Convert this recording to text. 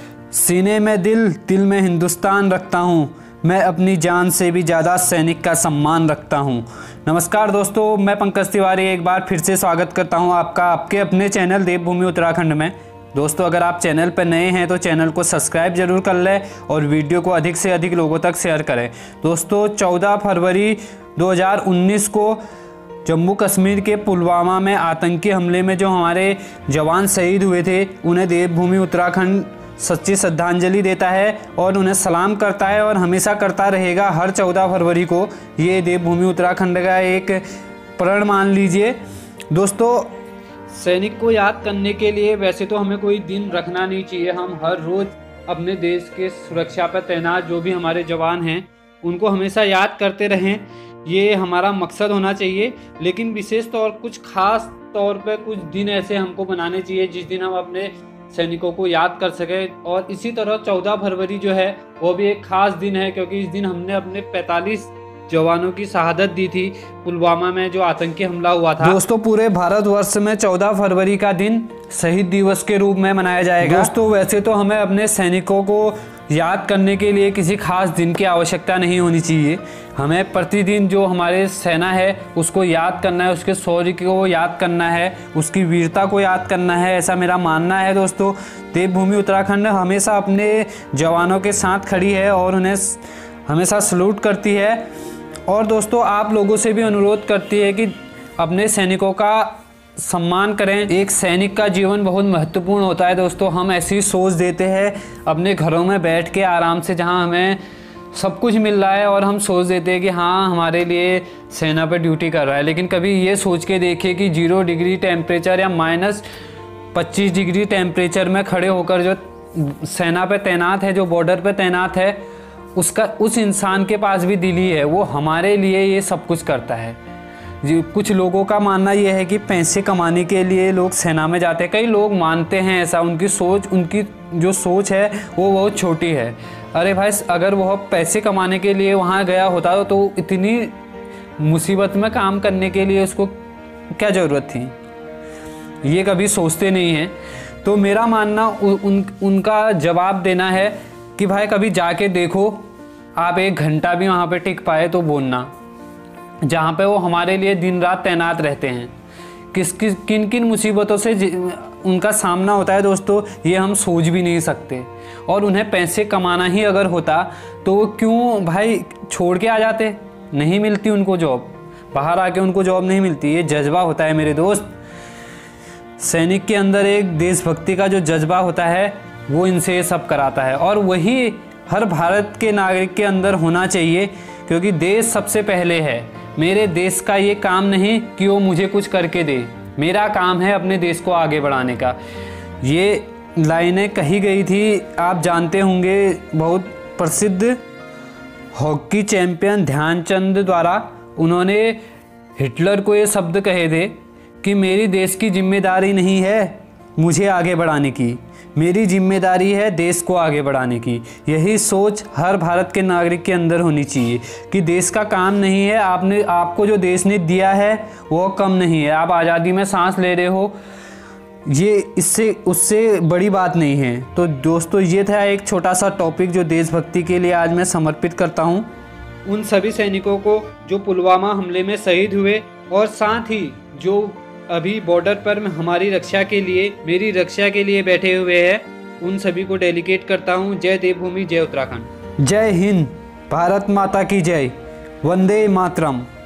सीने में दिल, दिल में हिंदुस्तान रखता हूँ। मैं अपनी जान से भी ज़्यादा सैनिक का सम्मान रखता हूँ। नमस्कार दोस्तों, मैं पंकज तिवारी एक बार फिर से स्वागत करता हूँ आपका आपके अपने चैनल देवभूमि उत्तराखंड में। दोस्तों, अगर आप चैनल पर नए हैं तो चैनल को सब्सक्राइब जरूर कर लें और वीडियो को अधिक से अधिक लोगों तक शेयर करें। दोस्तों, 14 फरवरी 2019 को जम्मू कश्मीर के पुलवामा में आतंकी हमले में जो हमारे जवान शहीद हुए थे, उन्हें देवभूमि उत्तराखंड सच्ची श्रद्धांजलि देता है और उन्हें सलाम करता है और हमेशा करता रहेगा। हर 14 फरवरी को ये देवभूमि उत्तराखंड का एक प्रण मान लीजिए। दोस्तों, सैनिक को याद करने के लिए वैसे तो हमें कोई दिन रखना नहीं चाहिए। हम हर रोज़ अपने देश के सुरक्षा पर तैनात जो भी हमारे जवान हैं उनको हमेशा याद करते रहें, ये हमारा मकसद होना चाहिए। लेकिन विशेष तौर कुछ खास तौर पे कुछ दिन ऐसे हमको बनाने चाहिए जिस दिन हम अपने सैनिकों को याद कर सकें। और इसी तरह 14 फरवरी जो है वो भी एक खास दिन है, क्योंकि इस दिन हमने अपने 45 जवानों की शहादत दी थी पुलवामा में जो आतंकी हमला हुआ था। दोस्तों, पूरे भारतवर्ष में 14 फरवरी का दिन शहीद दिवस के रूप में मनाया जाएगा। दोस्तों, वैसे तो हमें अपने सैनिकों को याद करने के लिए किसी खास दिन की आवश्यकता नहीं होनी चाहिए। हमें प्रतिदिन जो हमारे सेना है उसको याद करना है, उसके शौर्य को याद करना है, उसकी वीरता को याद करना है, ऐसा मेरा मानना है। दोस्तों, देवभूमि उत्तराखंड हमेशा अपने जवानों के साथ खड़ी है और उन्हें हमेशा सलूट करती है। और दोस्तों, आप लोगों से भी अनुरोध करती है कि अपने सैनिकों का सम्मान करें। एक सैनिक का जीवन बहुत महत्वपूर्ण होता है। दोस्तों, हम ऐसी सोच देते हैं अपने घरों में बैठ के आराम से, जहां हमें सब कुछ मिल रहा है और हम सोच देते हैं कि हाँ, हमारे लिए सेना पर ड्यूटी कर रहा है। लेकिन कभी ये सोच के देखिए कि 0 डिग्री टेम्परेचर या -25 डिग्री टेम्परेचर में खड़े होकर जो सेना पे तैनात है, जो बॉर्डर पे तैनात है, उस इंसान के पास भी दिल ही है। वो हमारे लिए ये सब कुछ करता है। कुछ लोगों का मानना यह है कि पैसे कमाने के लिए लोग सेना में जाते हैं। कई लोग मानते हैं ऐसा, उनकी जो सोच है वो बहुत छोटी है। अरे भाई, अगर वह पैसे कमाने के लिए वहाँ गया होता तो इतनी मुसीबत में काम करने के लिए उसको क्या ज़रूरत थी, ये कभी सोचते नहीं हैं। तो मेरा मानना उनका जवाब देना है कि भाई कभी जाके देखो, आप 1 घंटा भी वहाँ पे टिक पाए तो बोलना, जहाँ पे वो हमारे लिए दिन रात तैनात रहते हैं। किन किन मुसीबतों से उनका सामना होता है दोस्तों, ये हम सोच भी नहीं सकते। और उन्हें पैसे कमाना ही अगर होता तो वो क्यों भाई छोड़ के आ जाते। नहीं मिलती उनको जॉब, बाहर आके उनको जॉब नहीं मिलती। ये जज्बा होता है मेरे दोस्त। सैनिक के अंदर एक देशभक्ति का जो जज्बा होता है वो इनसे ये सब कराता है, और वही हर भारत के नागरिक के अंदर होना चाहिए, क्योंकि देश सबसे पहले है। मेरे देश का ये काम नहीं कि वो मुझे कुछ करके दे, मेरा काम है अपने देश को आगे बढ़ाने का। ये लाइनें कही गई थी, आप जानते होंगे, बहुत प्रसिद्ध हॉकी चैंपियन ध्यानचंद द्वारा। उन्होंने हिटलर को ये शब्द कहे थे कि मेरी देश की जिम्मेदारी नहीं है मुझे आगे बढ़ाने की, मेरी जिम्मेदारी है देश को आगे बढ़ाने की। यही सोच हर भारत के नागरिक के अंदर होनी चाहिए कि देश का काम नहीं है, आपको जो देश ने दिया है वो कम नहीं है। आप आज़ादी में सांस ले रहे हो, ये उससे बड़ी बात नहीं है। तो दोस्तों, ये था एक छोटा सा टॉपिक जो देशभक्ति के लिए आज मैं समर्पित करता हूँ उन सभी सैनिकों को जो पुलवामा हमले में शहीद हुए, और साथ ही जो अभी बॉर्डर पर हमारी रक्षा के लिए, मेरी रक्षा के लिए बैठे हुए हैं, उन सभी को डेडिकेट करता हूँ। जय देवभूमि, जय उत्तराखंड। जय हिंद, भारत माता की जय, वंदे मातरम।